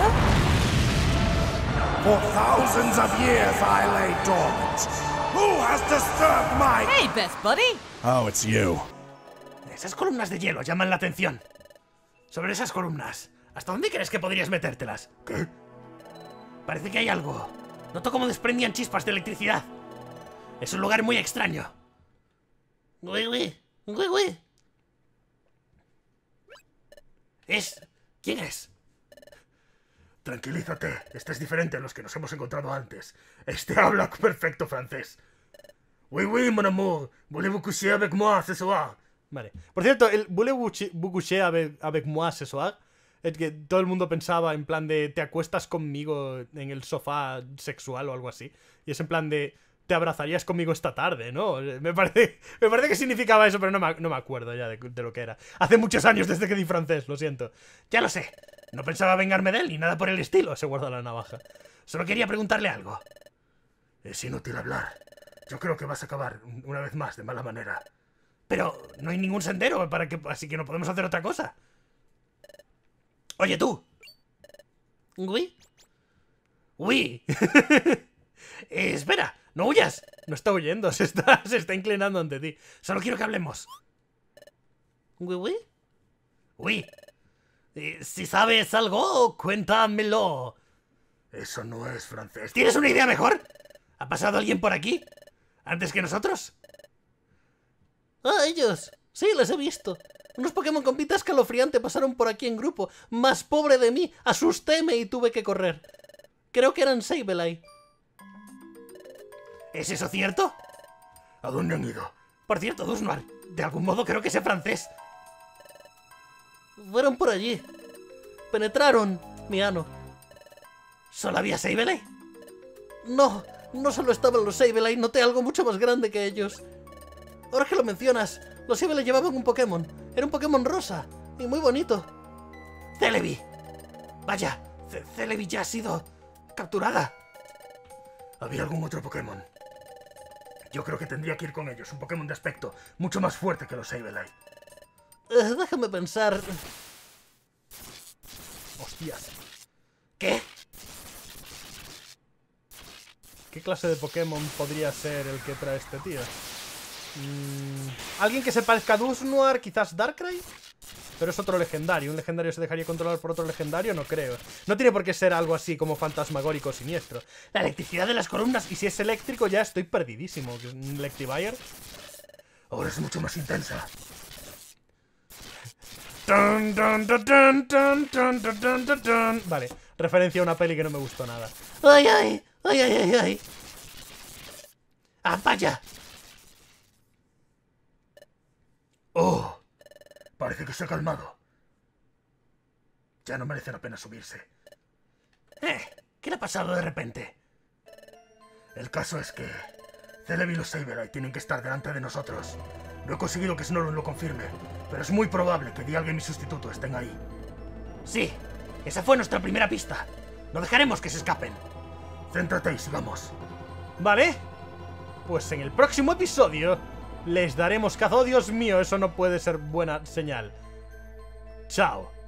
For thousands of years I lay dormant. Who has disturbed my... Hey, best buddy. Oh, it's you. Esas columnas de hielo llaman la atención. Sobre esas columnas. ¿Hasta dónde crees que podrías metértelas? ¿Qué? Parece que hay algo. Noto cómo desprendían chispas de electricidad. Es un lugar muy extraño. Uy, uy, uy, uy. Es... ¿Quién es? Tranquilízate, este es diferente a los que nos hemos encontrado antes. Este habla perfecto francés. Oui, oui, mon amour. Voulez-vous coucher avec moi ce soir? Vale. Por cierto, el voulez-vous coucher avec, avec moi ce soir, es que todo el mundo pensaba en plan de te acuestas conmigo en el sofá sexual o algo así. Y es en plan de te abrazarías conmigo esta tarde, ¿no? Me parece, me parece que significaba eso, pero no me, no me acuerdo ya de, de lo que era. Hace muchos años desde que di francés, lo siento. Ya lo sé. No pensaba vengarme de él ni nada por el estilo. Se guarda la navaja. Solo quería preguntarle algo. Es inútil hablar. Yo creo que vas a acabar una vez más de mala manera. Pero no hay ningún sendero para que, así que no podemos hacer otra cosa. Oye, tú. ¿Uy? ¿Uy? eh, espera, no huyas. No está huyendo, se está, se está inclinando ante ti. Solo quiero que hablemos. ¿Uy, uy? Uy. Eh, si sabes algo, cuéntamelo. Eso no es francés. ¿Tienes una idea mejor? ¿Ha pasado alguien por aquí? ¿Antes que nosotros? Ah, ellos. Sí, les he visto. Unos Pokémon con pinta escalofriante pasaron por aquí en grupo. Más pobre de mí, asustéme y tuve que correr. Creo que eran Sableye. ¿Es eso cierto? ¿A dónde han ido? Por cierto, Dunsnoir, de algún modo creo que sé francés. Fueron por allí. Penetraron mi ano. ¿Solo había Sableye? No, no solo estaban los Sableye, noté algo mucho más grande que ellos. Ahora que lo mencionas, los Sableye llevaban un Pokémon. Era un Pokémon rosa y muy bonito. Celebi. Vaya, Ce- Celebi ya ha sido capturada. ¿Había algún otro Pokémon? Yo creo que tendría que ir con ellos. Un Pokémon de aspecto mucho más fuerte que los Sableye. Eh, déjame pensar. Hostias. ¿Qué? ¿Qué clase de Pokémon podría ser el que trae este tío? Mm, ¿Alguien que se parezca a Dunsnoir? Quizás Darkrai. Pero es otro legendario. ¿Un legendario se dejaría controlar por otro legendario? No creo. No tiene por qué ser algo así como fantasmagórico o siniestro. La electricidad de las columnas. Y si es eléctrico ya estoy perdidísimo. ¿Un Electivire? Ahora es mucho más intensa. Dun, dun, dun, dun, dun, dun, dun, dun, dun, dun. Vale, referencia a una peli que no me gustó nada. ¡Ay, ay! ¡Ay, ay, ay, ay! ¡Ah, vaya! ¡Oh! Parece que se ha calmado. Ya no merece la pena subirse. Eh, ¿qué le ha pasado de repente? El caso es que Celebi y los Sableye tienen que estar delante de nosotros. No he conseguido que Snorlax lo confirme, pero es muy probable que Dialga y mi sustituto estén ahí. Sí, esa fue nuestra primera pista. No dejaremos que se escapen. Céntrate y sigamos. Vale, pues en el próximo episodio les daremos caza. ¡Oh, Dios mío! Eso no puede ser buena señal. Chao.